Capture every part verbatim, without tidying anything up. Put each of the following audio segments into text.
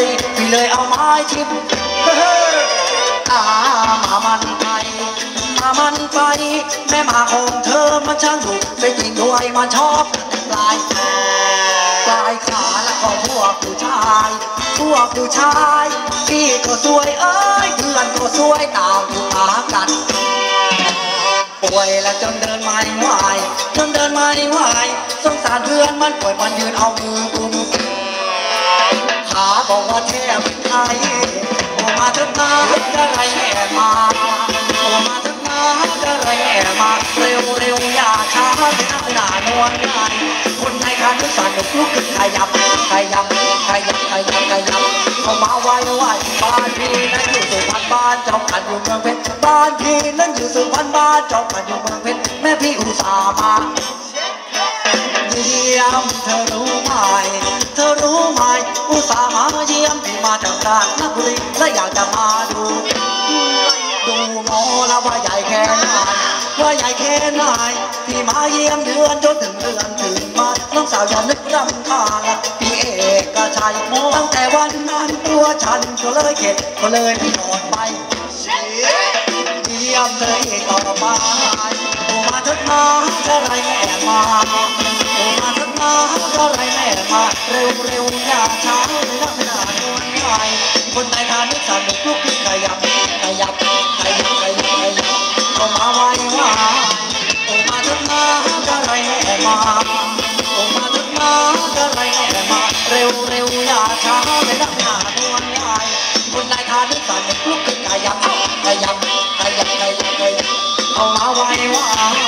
รีพี่เลยเอาไม้ชิมอามามันไปมามันไปแม่มาของเธอมันช่างดุเป็นจริงด้วยมันชอบปลายปลายขาแล้วก็พวกผู้ชายพวกผู้ชายพี่ก็สวยเอ้ยเพื่อนก็สวยต่างอยู่หากันป่วยแล้วจนเดินไม่ไหวจนเดินไม่ไหวสงสารเพื่อนมันป่วยมันยืนเอามือกุมขาบอกว่าแทบไม่ได้ออกมาทักน้ำจะไรแห่มาออกมาทักน้ำจะไรแห่มาเร็วเร็วอย่าช้าไม่น่าหนานวลง่ายคนไทยขานุสานลุกลุกขึ้นขยับขยับขยับขยับขยับเข้ามาไหวไหวบ้านพี่นั้นอยู่สุพรรณบ้านเจ้าขันอยู่เมืองเพชรบ้านพี่นั้นอยู่สุพรรณบ้านเจ้าขันอยู่เมืองเพชรแม่พี่อุตส่าห์มาเยี่ยมเธอรู้ไหมเธอรู้ไหมอุตส่าห์มาเยี่ยมพี่มาจากกาญจนบุรีและอยากจะมาดูดูหมอแล้วว่าใหญ่แค่ไหนว่าใหญ่แค่ไหนพี่มาเยี่ยมเดือนจนถึงเดือนถึงมาน้องสาวอย่านึกรำคาญพี่เอกชัยตั้งแต่วันนั้นตัวฉันก็เลยเข็ดก็เลยไม่นอนไปเยี่ยมเธออีกต่อไปโอ้มาทักมาจะไรแม่มาโอ้มาทักมาจะไรแม่มาเร็วเร็วอย่าช้าไม่รักไม่นานนวลง่ายคนไทยทานนึกสนุกลุกขึ้นขยับขยับขยับขยับขยับก็มาไว้ว่าโอ้มาทักมาจะไรแม่มาโอ้มาทักมาจะไรแม่มาเร็วเร็วอย่าช้าไม่รักไม่นานนวลง่ายคนไทยทานนึกสนุกลุกขึ้นขยับขยับขยับขยับขยับเอามาไว้ว่า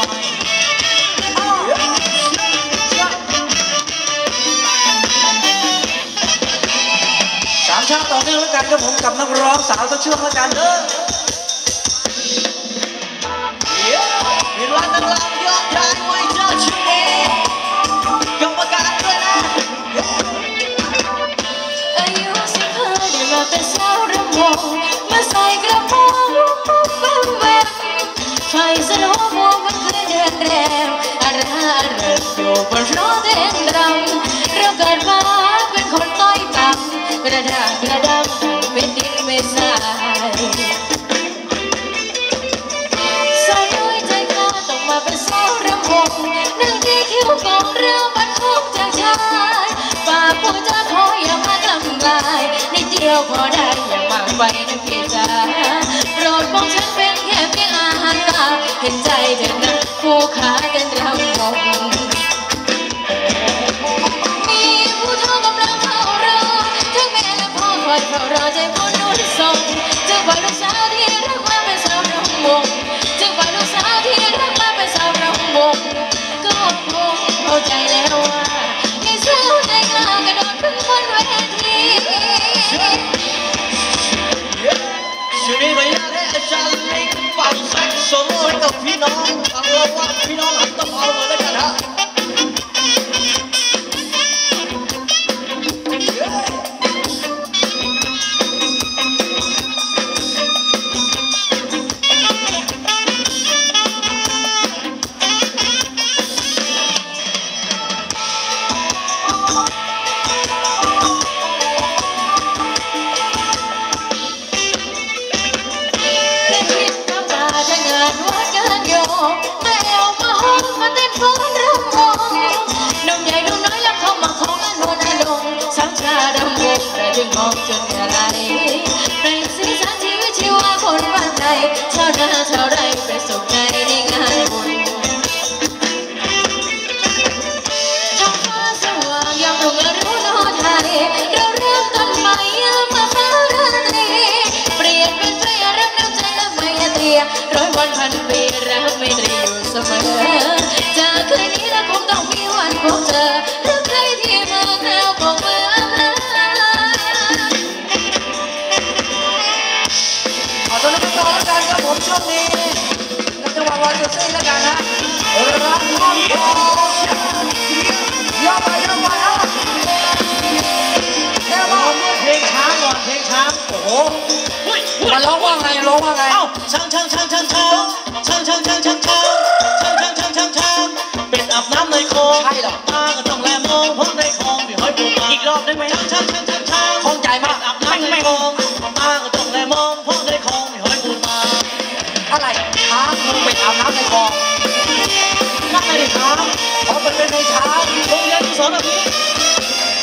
สามชาติต่อเนื่องแล้วกันกับผมกับนักร้องสาวสักช่วงแล้วกันเด้อมีร้านนักร้องยอดชายไว้เจ้าชู้กรรมการด้วยนะอายุสิบห้าได้มาเป็นสาวรำวงมาใส่กระโปรงปุ๊บปุ๊บแวบไฟสโลว์โมมันเคยเดินแรงอะไรอะไรอยู่บนรถเดินดำเราเกิดมาเป็นคนต้อยต่ำกระด้างกระดำเป็นดินไม่ทรายสาวน้อยใจกล้าต้องมาเป็นสาวรำวงนั่งที่คิ้วกองเรือมันคงจากชายฝากผู้จะขออย่ามาทำลายนิดเดียวพอได้อย่ามากไปนะพี่จ๋าโปรดมองฉันเป็นแค่เพียงอาหารตาเห็นใจเธอนะผู้ขาเดินรำวงมีผู้เฒ่ากำลังเฝ้ารอทั้งแม่และพ่อคอยเฝ้ารอใจผู้นุ่นส่งจึงว่าลูกสาวที่รักมาเป็นสาวรำวงจึงว่าลูกสาวที่รักมาเป็นสาวรำวงก็คงเข้าใจแล้วว่ามีสาวใจกล้ากระโดดขึ้นบนเวทีช่วงนี้ไม่อยากให้อาจารย์เล็กฟังแซกโซโล่ให้กับพี่น้องฟังแล้วว่าพี่น้องหันต้องเอาเลยแล้วกันฮะจึงมองจนอะไรในสีสันชีวิตชีวาคนบ้านใดชาวนาชาวไร่ไปสุขใจในงานบุญท้องฟ้าสว่างยามรุ่งอรุณโอไทยเราเริ่มต้นใหม่ยามมาฟ้าราตรีเปลี่ยนเป็นใจรักน้ำใจและไมตรีร้อยวันพันปีรักไมตรีอยู่เสมอจากคืนนี้เราคงต้องมีวันพบเจอหรือใครที่เมืองแล้วบอกเมื่อตอนนี้ต่อแล้วกันครับผมช่วงนี้จังหวะวันสุดท้ายแล้วกันนะรักน้องทองย่อไปย่อไปอ่ะแค่ว่าเพลงช้าก่อนเพลงช้าโอ้โหมันร้องว่าไงร้องว่าไงเอ้าช่างช่างช่างช่างช่างช่างช่างช่างช่างช่างช่างช่างช่างช่างช่างเป็นอาบน้ำในคลองใช่หรอตาก็ต้องแลมองเพราะในคลองมีหอยปูปลาอีกรอบได้ไหมช่างช่างช่างช่างช่างคล่องใจมาก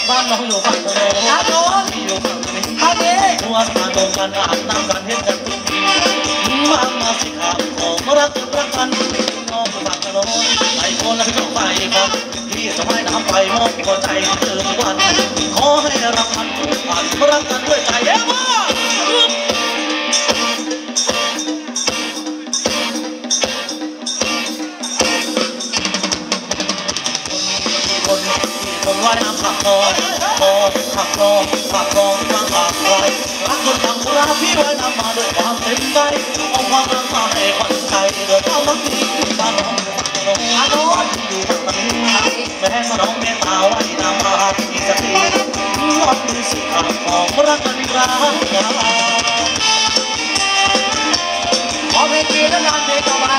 บ้านน้องอยู่ฝั่งโน้นครับผมที่อยู่ฝั่งนี้ท่านี้หัวสมาตรงกันอาบน้ำกันเห็นกันทุกทีมามาสิครับของรักรักกันน้องฝั่งโน้นไอ้คนละก็ไปครับพี่จะไม่น้ำไปมองหัวใจเติมวันขอให้รักมันผ่านรักกันด้วยใจเอ้บ้าคนคนว่ายน้ำขับคอคอขับคอขับคอมาขับไปรักคนทำรักพี่ว่ายน้ำมาด้วยความเต็มใจเอาความรักมาให้คนไทยโดยความรักที่บ้านน้องน้องอาโนอยู่ตรงนี้แม่มาน้องเมตตาว่ายน้ำมาอีกสักทีรอดมือสิขับของรักกันรักขอเพลงจีนแล้วกันเพลงต่อไป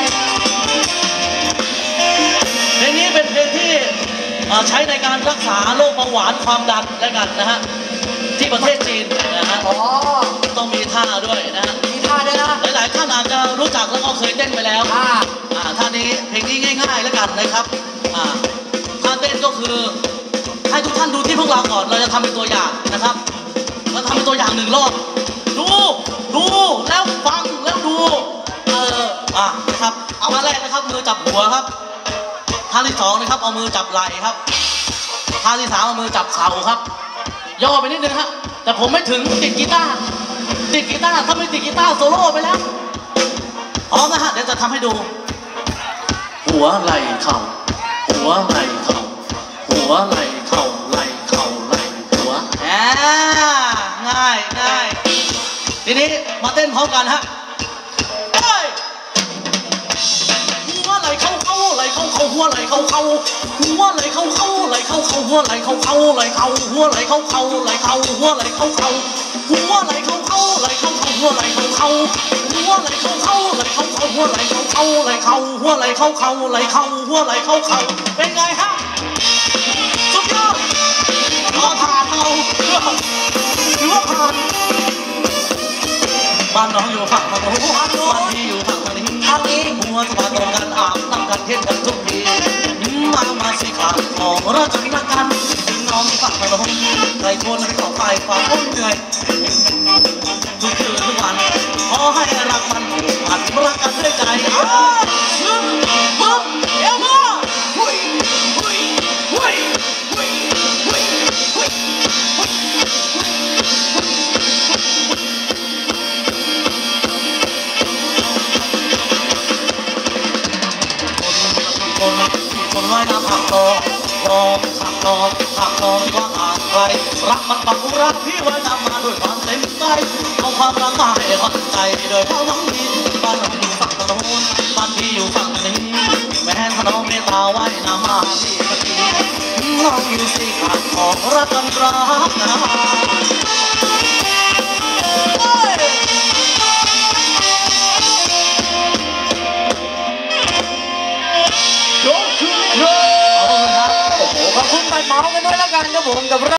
เพลงนี้เป็นเพลงที่ใช้ในการรักษาโรคเบาหวานความดันและกันนะฮะที่ประเทศจีนนะฮะอ๋อต้องมีท่าด้วยนะฮะมีท่าด้วยนะหลายๆท่านอาจจะรู้จักแล้วก็เคยเต้นไปแล้วอ่าอ่าท่านี้เพลงนี้ง่ายๆแล้วกันนะครับอ่าท่าเต้นก็คือให้ทุกท่านดูที่พวกเราก่อนเราจะทำเป็นตัวอย่างนะครับเราทำเป็นตัวอย่างหนึ่งรอบดูดูแล้วฟังแล้วดูเอออ่ะนะครับเอาท่าแรกนะครับมือจับหัวครับท่าที่สองนะครับเอามือจับไหล่ครับท่าที่สามเอามือจับเข่าครับย่อไปนิดนึงฮะแต่ผมไม่ถึงติดกีตาร์ติดกีตาร์ถ้าไม่ติดกีตาร์โซโล่ไปแล้วพร้อมนะฮะเดี๋ยวจะทำให้ดูหัวไหล่เข่าหัวไหล่เข่าหัวไหล่เข่าไหล่เข่าไหล่หัวอ่าง่ายง่ายทีนี้มาเต้นพร้อมกันฮะหัวไหล่เข้าเข้าไหล่เข้าเข้าหัวไหล่เข้าเข้าหัวไหล่เข้าเข้าไหล่เข้าเข้าหัวไหล่เข้าเข้าไหล่เข้าหัวไหล่เข้าเข้าไหล่เข้าหัวไหล่เข้าเข้าหัวไหล่เข้าเข้าไหล่เข้าเข้าหัวไหล่เข้าเข้าหัวไหล่เข้าเข้าไหล่เข้าเข้าหัวไหล่เข้าเข้าไหล่เข้าหัวไหล่เข้าเข้าไหล่เข้าหัวไหล่เข้าเข้าเป็นไงฮะสุดยอดรอผ่านเอาถือว่าผ่านบ้านน้องอยู่ฝั่งทางโน้นบ้านพี่อยู่ฝั่งทางนี้ทางนี้หัวสะพานตรงกันอาบน้ำกันเทียนกันทุกทีมามาสิขาดของเราจะรักกันน้องฝั่งทางโน้นใครคนให้เขาไปฝ่าพ้นเหนื่อยทุกคืนทุกวันขอให้รักมันผ่านรักกันด้วยใจอ้าวซึมบึ้มเอวมาหุยหุยหุยหุยหุยหุยคนคนว่ายน้ำผักตองลองผักตองผักตองกว้างอ่างไกลรักมันปักรักพี่ว่ายน้ำมาด้วยความเต็มใจเอาความรักมาให้คนใจโดยเพราะน้องมีบ้านน้องอยู่ฝั่งโน้นบ้านพี่อยู่ฝั่งนี้แม่ขน้องเมตตาว่ายน้ำมาพี่สักทีน้องอยู่สิขาดของรักกันรักนะโอ้โหขอบคุณไปเมากันด้วยแล้วกันครับผมกับ